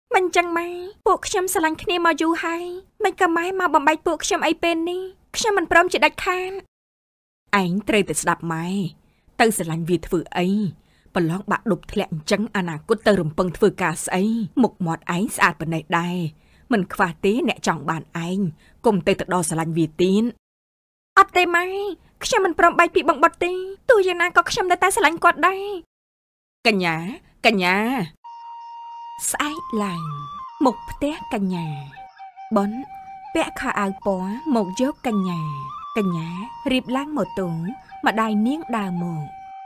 មិនចឹងម៉ែពួកខ្ញុំស្រឡាញ់គ្នាមកយូរហើយមិនក៏ម៉ែមកបំបែកពួកខ្ញុំអីពេលនេះខ្ញុំមិនព្រមជាដាច់ខាតឯងត្រូវតែស្ដាប់ម៉ែទៅស្រឡាញ់វាធ្វើអីប្រឡងបាក់ដប់ធ្លាក់អញ្ចឹងអនាគតទៅរំពឹងធ្វើការស្អីមុខមាត់ឯងស្អាតប៉ុណ្ណេះដែរមិនខ្វះទេអ្នកចង់បានឯងកុំទៅទៅដល់ស្រឡាញ់វាទៀតអត់ទេម៉ែខ្ញុំមិនព្រមបែកពីបងបុតទេទោះយ៉ាងណាក៏ខ្ញុំនៅតែស្រឡាញ់គាត់ដែរកញ្ញាកញ្ញាស្អែកឡើងមុខផ្ទះកញ្ញាបនពាក់ខោអាវពណ៌មកយកកញ្ញាកញ្ញារៀបឡើងម៉ូតូម្ដាយនាងដើរមក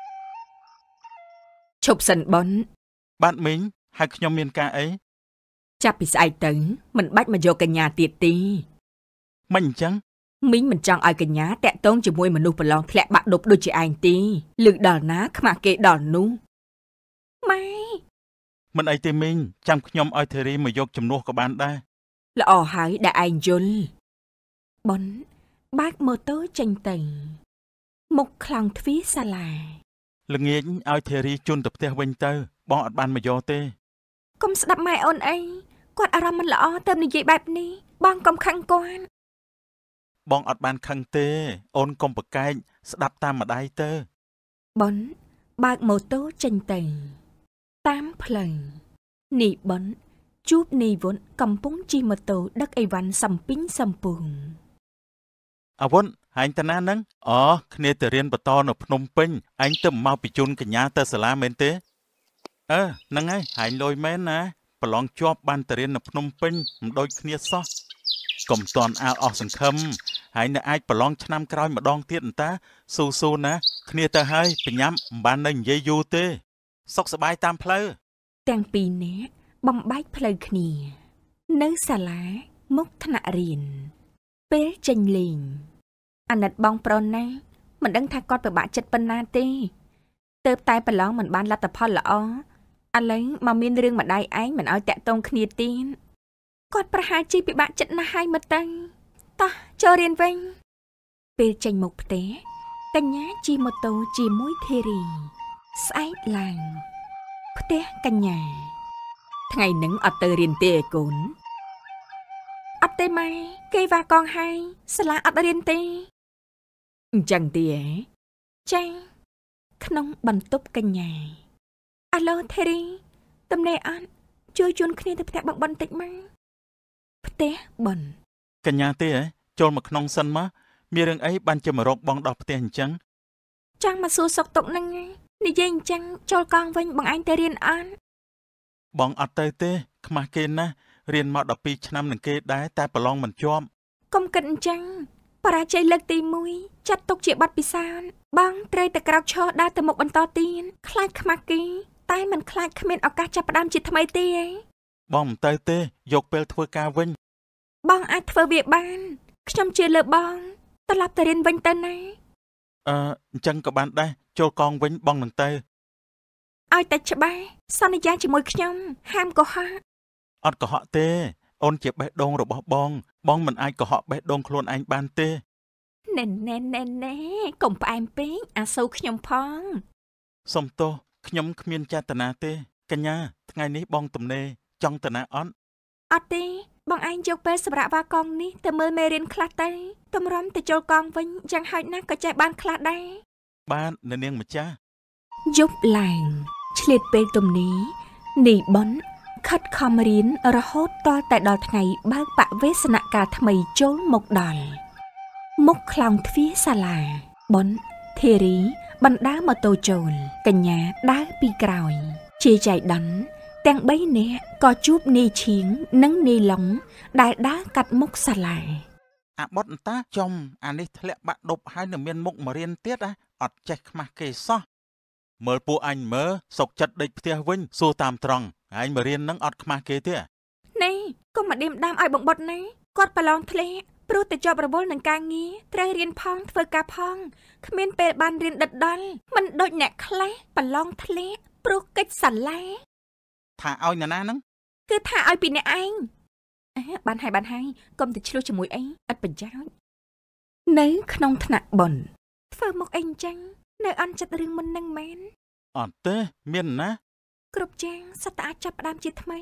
ឈប់សិនបនបាទមីងហើយខ្ញុំមានការអីចាប់ពីស្អែកទៅមិនបាច់មកយកកញ្ញាទៀតទេមិនអញ្ចឹងមីងមិនចង់ឲ្យកញ្ញាតាក់ទងជាមួយមនុស្សប្រឡងធ្លាក់បាក់ដប់ដូចជាឯងទេលឺដល់ណាខ្មាស់គេដល់នោះម៉ែមិនអីទេមីងចាំខ្ញុំឲ្យធីរីមកយកជំនួសក៏បានដែរល្អហើយដែលឯងយល់បនបើកម៉ូតូចេញទៅមុខខ្លោងទ្វារសាលាល្ងាចឲ្យធីរីជន់ទៅផ្ទះវិញទៅបងអត់បានមកយកទេកុំស្ដាប់ម៉ែអូនអីគាត់អារម្មណ៍មិនល្អទៅនិយាយបែបនេះបងកុំខឹងគាត់បងអត់បានខឹងទេអូនកុំប្រកែកស្ដាប់តាមម្ដាយទៅបនបើកម៉ូតូចេញទៅតាមផ្លូវនេះបនជួបនីវុនកំពុងជិះម៉ូតូដឹកអីវ៉ាន់សំពីងសំពងអវុនហាញតាណានឹងអូគ្នាទៅរៀនបន្តនៅភ្នំពេញអញទៅមកពីជូនកញ្ញាទៅសាលាមែនទេអឺហ្នឹងហើយហាញលុយមែនណាប្រឡងជាប់បានទៅរៀននៅភ្នំពេញមិនដូចគ្នាសោះកុំតន់អាលអស់សង្ឃឹមហើយនៅអាចប្រឡងឆ្នាំក្រោយម្ដងទៀតអន្តាស៊ូស៊ូណាគ្នាទៅហើយបញ្ញាំមិនបាននៅនិយាយយូរទេសុខសប្បាយតាមផ្លូវទាំងពីរនាក់បំបែកផ្លូវគ្នានៅសាលាមុខថ្នាក់រៀនពេលចេញលេងអាណិតបងប្រុសណាមិនដឹងថាគាត់ពិបាកចិត្តប៉ុណ្ណាទេទើបតែប្រឡងមិនបានលទ្ធផលល្អឥឡូវមកមានរឿងម្ដាយឯងមិនឲ្យតាក់ទងគ្នាទៀតគាត់ប្រហែលជាពិបាកចិត្តណាស់ហើយមើលទៅតោះចូលរៀនវិញពេលចេញមកផ្ទះកញ្ញាជិះម៉ូតូជាមួយធីរីស្អែកឡើងផ្ទះកញ្ញាថ្ងៃនឹងអត់ទៅរៀនទេឯកូនអត់ទេម៉ែគេវ៉ាកងហើយសាលាអត់រៀនទេអញ្ចឹងទេហ៎ចាក្នុងបន្ទប់កញ្ញាអាឡូធីរីទំនេរអត់ជួយជូនគ្នាទៅផ្ទះបងបន្តិចមកផ្ទះបនកញ្ញាទេហ៎ចូលមកក្នុងសិនមកមានរឿងអីបានជាមករកបងដល់ផ្ទះអញ្ចឹងចង់មកសួរសុខទុក្ខហ្នឹងនិយាយអញ្ចឹងចូលកងវិញបងឯងទៅរៀនអត់បងអត់ទៅទេខ្មាស់គេណារៀនមកដប់ពីរឆ្នាំនឹងគេដែរតែប្រឡងមិនជាប់កុំគិតអញ្ចឹងបរាជ័យលើកទីមួយចាត់ទុកជាបទពិសោធន៍បងត្រូវតែក្រោកឈរដើរទៅមុខបន្តទៀតខ្លាចខ្មាស់គេតែមិនខ្លាចគ្មានឱកាសចាប់ផ្ដើមជាថ្មីទេបងមិនទៅទេយកពេលធ្វើការវិញបងអាចធ្វើវាបានខ្ញុំជឿលើបងត្រឡប់ទៅរៀនវិញទៅណាអឺអញ្ចឹងក៏បានដែរចូលកងវិញបងនឹងទៅឲ្យតែច្បាស់សន្យាជាមួយខ្ញុំហាមកុហកអត់កុហកទេអូនជាបេះដូងរបស់បងបងមិនអាចកុហកបេះដូងខ្លួនឯងបានទេណែណែណែណែកុំផ្អែមពេកអាសូវខ្ញុំផងសុំទោសខ្ញុំគ្មានចេតនាទេកញ្ញាថ្ងៃនេះបងទំនេរចង់ទៅណាអត់អត់ទេបងឯងយកពេលសម្រាប់វ៉ាកងនេះទៅមើលមេរៀនខ្លះទៅតម្រាំទៅចូលកងវិញយ៉ាងហោចណាស់ក៏ចេះបានខ្លះដែរបាននៅនាងម្ចាស់យប់ឡើងឆ្លៀតពេលទំនេរនីបនខិតខំរៀនរហូតតតែដល់ថ្ងៃបើកបវេសនកាលថ្មីចូលមកដល់មុខខ្លោងទ្វារសាលាបនធីរីបណ្ដាម៉ូតូចូលកញ្ញាដើរពីក្រោយជាចៃដន្យទាំងបីនាក់ក៏ជួបនីឈៀងនិងនីឡុងដែលដើរកាត់មុខសាលាអាបុតអន្តាចំអានេះធ្លាក់បាក់ដប់ហើយនៅមានមុខមករៀនទៀតណាអត់ចេះខ្មាស់គេសោះមើលពួកអញមើលសុកចិត្តដេកផ្ទះវិញសួរតាមត្រង់ហើយមករៀននឹងអត់ខ្មាស់គេទេណែកុំមកឌៀមដាមឲ្យបងបុតណាគាត់ប្រឡងធ្លាក់ព្រោះតែជាប់រវល់នឹងការងារត្រូវរៀនផងធ្វើការផងគ្មានពេលបានរៀនដិតដល់មិនដូចអ្នកខ្លះប្រឡងធ្លាក់ព្រោះកិច្ចសាលាថាឲ្យអ្នកណាហ្នឹងគឺថាឲ្យពីអ្នកឯងអើបានហើយបានហើយកុំទៅឆ្លោះជាមួយអីឥតប្រយោជន៍នៅក្នុងថ្នាក់បុណ្យធ្វើមកអីអញ្ចឹងនៅអន់ចិត្តរឿងមុននឹងមែនអត់ទេមានណាគ្រប់យ៉ាងសត្វអាចចាប់ផ្ដើមជាថ្មី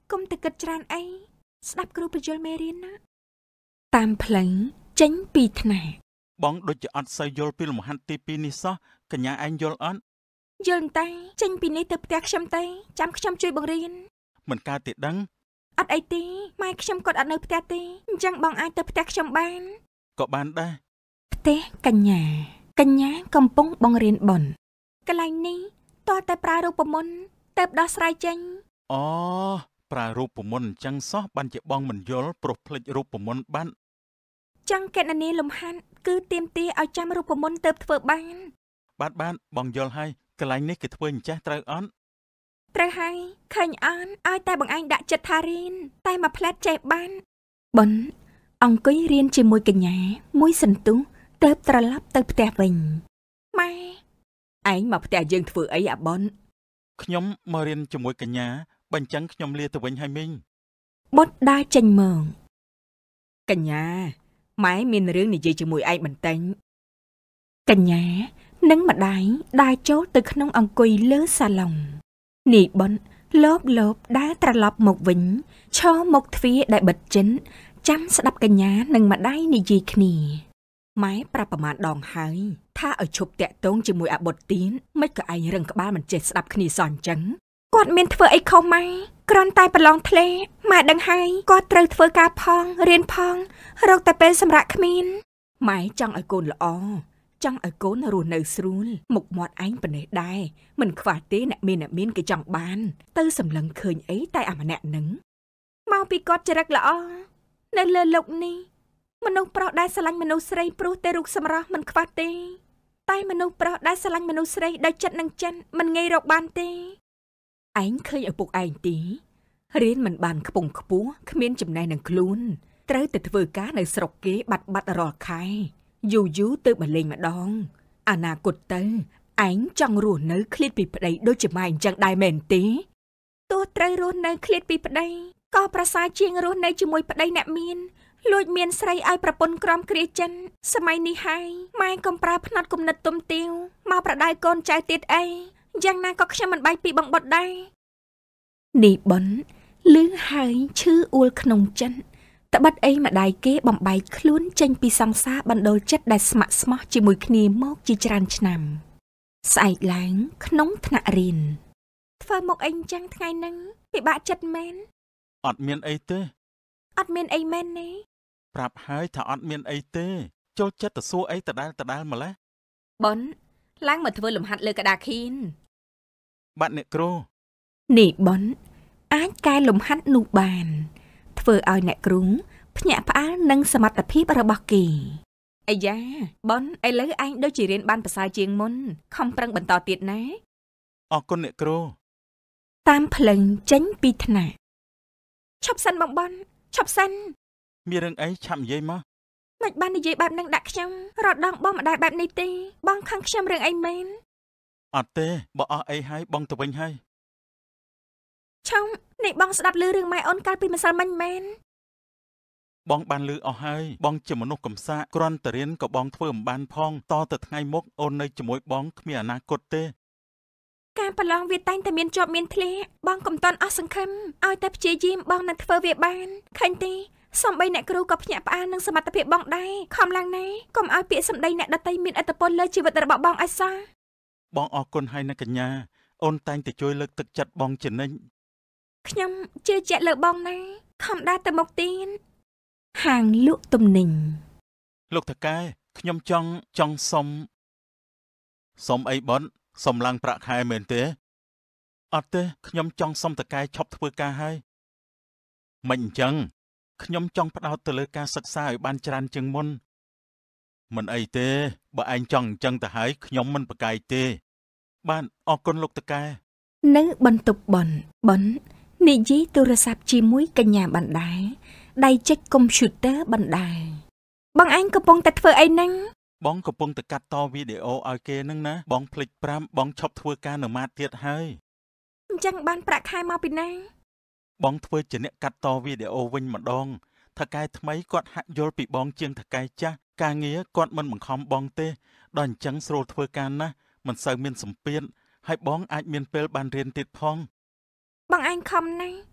កុំតែគិតច្រើនអីស្ដាប់គ្រូបញ្យលមេរៀនណាតាមផ្លូវចេញពីថ្នាក់បងដូចជាអត់សូវយល់ពីលំហាត់ទីពីរនេះសោះកញ្ញាឯងយល់អត់យល់តែចេញពីនេះទៅផ្ទះខ្ញុំទៅចាំខ្ញុំជួយបង្រៀនមិនកើតទេដឹងអត់អីទេម៉ែខ្ញុំគាត់អត់នៅផ្ទះទេអញ្ចឹងបងអាចទៅផ្ទះខ្ញុំបានក៏បានដែរផ្ទះកញ្ញាកញ្ញាកំពុងបង្រៀនបនកន្លែងនេះតើតែប្រើរូបមន្តទៅដោះស្រាយចេញអូប្រើរូបមន្តអញ្ចឹងសោះបានជាបងមិនយល់ព្រោះភ្លេចរូបមន្តបានចង់កណនីលំហាត់គឺទៀមទាឲ្យចាំរូបមន្តទៅធ្វើបានបាទបាទបងយល់ហើយកន្លែងនេះគេធ្វើអញ្ចេះត្រូវអត់ត្រូវហើយឃើញអន់ឲ្យតែបងឯងដាក់ចិត្តថារៀនតែមកផ្លែតចេះបានបនអង្គុយរៀនជាមួយកញ្ញាមួយសន្ទុះទៅត្រឡប់ទៅផ្ទះវិញម៉ែឯងមកផ្ទះយើងធ្វើអីអាបនខ្ញុំមករៀនជាមួយកញ្ញាបើអញ្ចឹងខ្ញុំលាទៅវិញហើយមីងបុតដើរចេញមកកញ្ញាម៉ែមានរឿងនិយាយជាមួយឯងបន្តិចកញ្ញានិងម្ដាយដើរចូលទៅក្នុងអង្គុយលើសាឡុងនេះបនលបលបដើរត្រឡប់មកវិញឈរមុខទ្វារដែលបិទជិនចាំស្ដាប់កញ្ញានិងម្ដាយនិយាយគ្នាម៉ែប្រាប់ប្រមាណដងហើយថាឲ្យឈប់តាក់ទងជាមួយអាបុតទៀនមិនក៏ឯងរឹងក្បាលមិនចេះស្ដាប់គ្នាសោះអញ្ចឹងគាត់មានធ្វើអីខុសម៉ែគ្រាន់តែប្រឡងធ្លេម៉ែដឹងហើយគាត់ត្រូវធ្វើការផងរៀនផងរកតែពេលសម្រាប់គ្មានម៉ែចង់ឲ្យកូនល្អចង់ឲ្យកូនរស់នៅស្រួលមុខមាត់ឯងប៉ុណ្ណេះដែរមិនខ្វះទេអ្នកមានអ្នកមានគេចង់បានទៅសម្លឹងឃើញអីតែអាម្នាក់នឹងមកពីគាត់ចរិតល្អនៅលើលោកនេះមនុស្សប្រុសដែលស្រឡាញ់មនុស្សស្រីព្រោះតែរូបសម្រស់មិនខ្វះទេតែមនុស្សប្រុសដែលស្រឡាញ់មនុស្សស្រីដោយចិត្តនឹងចិនមិនងាយរកបានទេឯងឃើញឪពុកឯងទីរៀនមិនបានខ្ពង់ខ្ពស់គ្មានចំណេះនឹងខ្លួនត្រូវតែធ្វើការនៅស្រុកគេបាត់បាត់រាល់ខែយូរយូរទៅបលេងម្ដងអនាគតទៅឯងចង់រស់នៅឃ្លាតពីប្តីដូចជាម៉ែអញ្ចឹងដែរមែនទេទោះត្រូវរស់នៅឃ្លាតពីប្តីក៏ប្រសើរជាងរស់នៅជាមួយប្តីអ្នកមានលួចមានស្រីឲ្យប្រពន្ធក្រំគ្រាចិនសម័យនេះហើយម៉ែកុំប្រើផ្នត់គំនិតទុំទាវមកប្រដៅកូនចៅទៀតអីយ៉ាងណាក៏ខ្ញុំមិនបាយពីបងបុតដែរនេះបនលឺហើយឈឺអួលក្នុងចិត្តត្បិតអីម្ដាយគេបំបែកខ្លួនចេញពីសង្សារបណ្ដូលចិត្តដែលស្ម័គ្រស្មោះជាមួយគ្នាមកជាច្រើនឆ្នាំស្អែកឡើងក្នុងថ្នាក់រៀនធ្វើមកអីអញ្ចឹងថ្ងៃហ្នឹងពិបាកចិត្តមែនអត់មានអីទេអត់មានអីមែនទេប្រាប់ហើយថាអត់មានអីទេចូលចិត្តទៅសួរអីដដែលដដែលម្លេះបនឡើងមកធ្វើលំហាត់លើក្តារខៀនបាទអ្នកគ្រូនេះបនអាចកែលំហាត់នោះបានធ្វើឲ្យអ្នកគ្រូភ្ញាក់ផ្អើលនឹងសមត្ថភាពរបស់គេអាយ៉ាបនឥឡូវឯងដូចជារៀនបានប្រសើរជាងមុនខំប្រឹងបន្តទៀតណាអរគុណអ្នកគ្រូតាមផ្លូវចេញពីថ្នាក់ឈប់សិនបងបនឈប់សិនមានរឿងអីឆាប់និយាយមកមិនបាននិយាយបែបហ្នឹងដាក់ខ្ញុំរត់ដងបងម្ដាយបែបនេះទេបងខឹងខ្ញុំរឿងអីមែនអត់ទេបើអស់អីហើយបងទៅវិញហើយឆុងនេះបងស្ដាប់ឮរឿងម៉ែអូនកាលពីម្សិលមិញមែនបងបានឮអស់ហើយបងជាមនុស្សកំសាកគ្រាន់តែរៀនក៏បងធ្វើមិនបានផងតទៅថ្ងៃមុខអូននៅជាមួយបងគ្មានអនាគតទេការប្រឡងវាតែងតែមានជាប់មានធ្លាក់បងកុំតន់អស់សង្ឃឹមឲ្យតែព្យាយាមបងនឹងធ្វើវាបានឃើញទេសំបីអ្នកគ្រូក៏ភ្ញាក់ផ្អើលនឹងសមត្ថភាពបងដែរខំឡើងណាកុំឲ្យពាក្យសម្ដីអ្នកដទៃមានឥទ្ធិពលលើជីវិតរបស់បងឲ្យសោះបងអរគុណហើយណាកញ្ញាអូនតែងតែជួយលើកទឹកចិត្តបងជានិច្ចខ្ញុំជឿជាក់លើបងណាខំដើរទៅមុខទៀតហាងលក់ទំនិញលោកតាកែខ្ញុំចង់ចង់សុំសុំអីបនសុំឡើងប្រាក់ខែមែនទេអត់ទេខ្ញុំចង់សុំតាកែឈប់ធ្វើការហើយមិនអញ្ចឹងខ្ញុំចង់ផ្ដោតទៅលើការសិក្សាឲ្យបានច្រើនជាងមុនមិនអីទេបើឯងចង់អញ្ចឹងទៅហើយខ្ញុំមិនប្រកែកទេបានអរគុណលោកតាកែនៅបន្ទប់បនបននិយាយទូរស័ព្ទជាមួយកញ្ញាបណ្ដាដៃចុចកុំព្យូទ័របណ្ដាបងឯងកំពុងតែធ្វើអីហ្នឹងបងកំពុងតែកាត់តវីដេអូឲ្យគេហ្នឹងណាបងភ្លេចប្រាំបងឈប់ធ្វើការនៅម៉ាតទៀតហើយអញ្ចឹងបានប្រាក់ខែមកពីណាបងធ្វើជាអ្នកកាត់តវីដេអូវិញម្ដងថកែថ្មីគាត់ហាក់យល់ពីបងជាងថកែចាស់ការងារគាត់មិនបង្ខំបងទេដល់អញ្ចឹងស្រួលធ្វើការណាស់មិនសូវមានសម្ពាធហើយបងអាចមានពេលបានរៀនទៀតផងបងឯងខំណាស់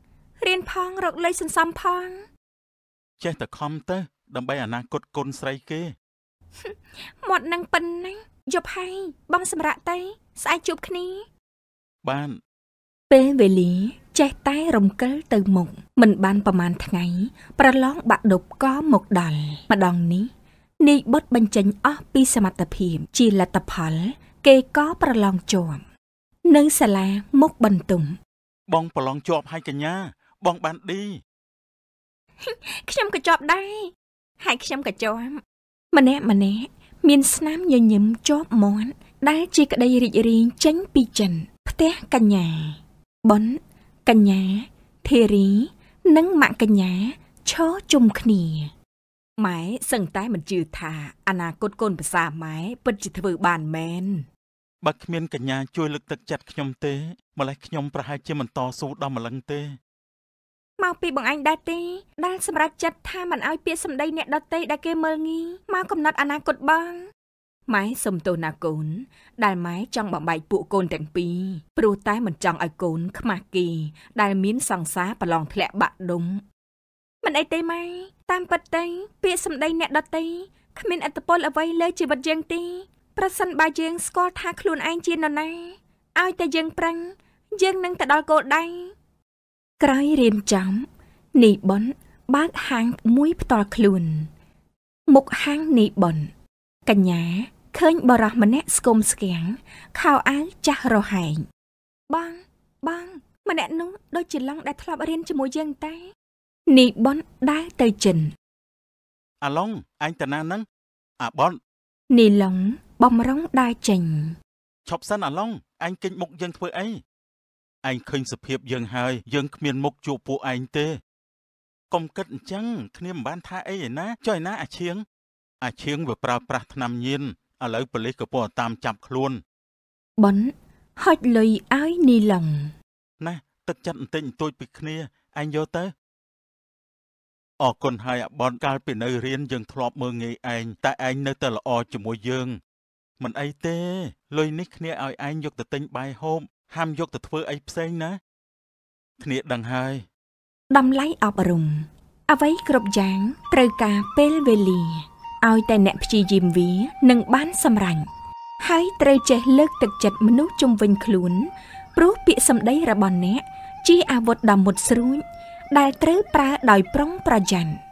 រៀនផងរកលេខសន្សំផងចេះតែខំទៅដើម្បីអនាគតកូនស្រីគេមាត់នឹងប៉ុណ្ណឹងយប់ហើយបងសម្រាប់ទៅស្អែកជួបគ្នាបានពេលវេលាចេះតែរំកិលទៅមុខមិនបានប្រមាណថ្ងៃប្រឡងបាក់ឌុបក៏មកដល់ម្ដងនេះនាយបុតបញ្ចេញអស់ពីសមត្ថភាពជាលទ្ធផលគេក៏ប្រឡងជាប់នៅសាលាមុខបន្ទុំបងប្រឡងជាប់ហើយកញ្ញាបងបានឌីខ្ញុំក៏ជាប់ដែរហើយខ្ញុំក៏ជាប់ម្នាក់ម្នាក់មានស្នាមញញឹមជាប់មាត់ដែលជាក្តីរីករាយចេញពីចិនផ្ទះកញ្ញាបុនកញ្ញាធីរីនិងម៉ាក់កញ្ញាឈរជុំគ្នាម៉ែសឹងតែមិនជឿថាអនាគតកូនប្រសាម៉ែពិតជាធ្វើបានមែនបើគ្មានកញ្ញាជួយលើកទឹកចិត្តខ្ញុំទេម្លេះខ្ញុំប្រហែលជាមិនតស៊ូដល់ម្លឹងទេមកពីបងឯងដែរទេដែលសម្រេចចិត្តថាមិនឲ្យពាក្យសម្ដីអ្នកដទៃដែលគេមើលងាយមកកំណត់អនាគតបងម៉ែសុំទោសណាកូនដែលម៉ែចង់បំបែកពួកកូនទាំងពីរព្រោះតែមិនចង់ឲ្យកូនខ្មាស់គេដែលមានសង្សារប្រឡងធ្លាក់បាក់ដុំមិនអីទេម៉ែតាមពិតទៅពាក្យសម្ដីអ្នកដទៃគ្មានឥទ្ធិពលអ្វីលើជីវិតយើងទេប្រសិនបើយើងស្គាល់ថាខ្លួនឯងជានរណាឲ្យតែយើងប្រឹងយើងនឹងទៅដល់គោលដៅក្រោយរៀនចំនីបុនបើកហាងមួយផ្ទាល់ខ្លួនមុខហាងនីបុនកញ្ញាឃើញបរោះម្នាក់ស្គមស្គាំងខោអាវចាស់រហែងបងបងម្នាក់នោះដូចជាឡុងដែលធ្លាប់រៀនជាមួយយើងតែនីបុនដើរទៅចិនអាឡុងអញតាណានឹងអាបុននីឡុងបំរុងដើរចេញឈប់សិនអាឡុងអញគេចមុខយើងធ្វើអីឯងឃើញសភាពយើងហើយយើងគ្មានមុខជួបពួកឯងទេកុំគិតអញ្ចឹងគ្នាមិនបានថាអីឯណាចុះឯណាអាឈៀងអាឈៀងវាប្រើប្រាស់ថ្នាំញៀនឥឡូវប៉ូលីសក៏ពុំតាមចាប់ខ្លួនបុនហុចលុយឲ្យនីឡុងណាទឹកចិត្តបន្តិចបន្តួចពីគ្នាឯងយកទៅអរគុណហើយអាបុនកាលពីនៅរៀនយើងធ្លាប់មើលងាយឯងតែឯងនៅតែល្អជាមួយយើងមិនអីទេលុយនេះគ្នាឲ្យឯងយកទៅទិញបាយហូបហាមយកទៅធ្វើអីផ្សេងណាគ្នាដឹងហើយតម្លៃអប់រំអ្វីគ្រប់យ៉ាងត្រូវការពេលវេលាឲ្យតែអ្នកព្យាយាមវានឹងបានសម្រេចហើយត្រូវចេះលើកទឹកចិត្តមនុស្សជុំវិញខ្លួនព្រោះពាក្យសម្ដីរបស់អ្នកជាអាវុធដ៏មុតស្រួចដែលត្រូវប្រើដោយប្រុងប្រយ័ត្ន